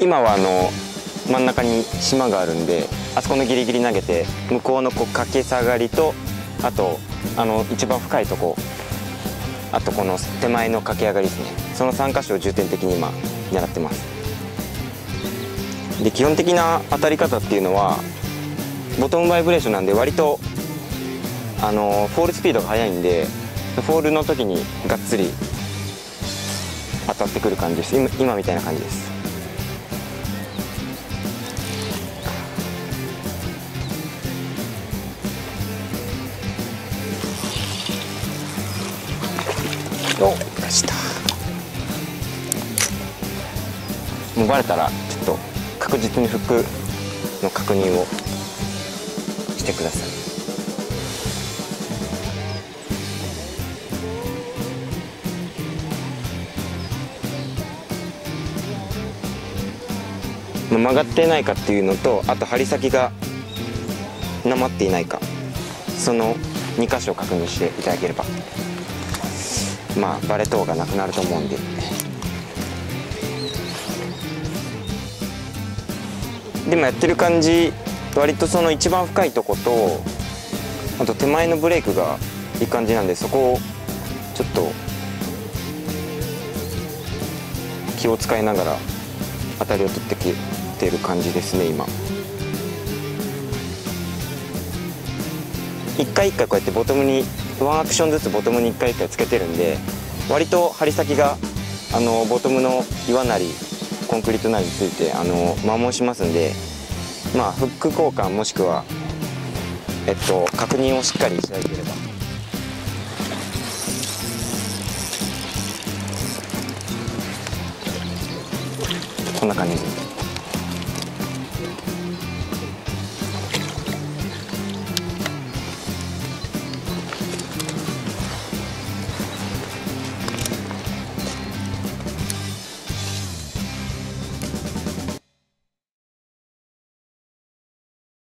今は真ん中に島があるんで、あそこのギリギリ投げて、向こうの駆け下がりと、あと一番深いとこ、あとこの手前の駆け上がりですね。その3箇所を重点的に今狙ってます。で基本的な当たり方っていうのはボトムバイブレーションなんで、割とフォールスピードが速いんで、フォールの時にがっつり当たってくる感じです。今みたいな感じです。お、出した。もうバレたらちょっと確実にフックの確認をしてください。曲がってないかっていうのと、あと針先がなまっていないか、その2箇所確認していただければ、まあバレ等がなくなると思うんで。でもやってる感じ、割とその一番深いとこと、あと手前のブレークがいい感じなんで、そこをちょっと気を使いながら当たりを取ってきてる感じですね。今一回一回こうやってボトムにワンアクションずつボトムに一回一回つけてるんで、割と針先がボトムの岩なりコンクリートなりについて摩耗しますんで、まあフック交換もしくは確認をしっかりしていただければ。こんな感じ。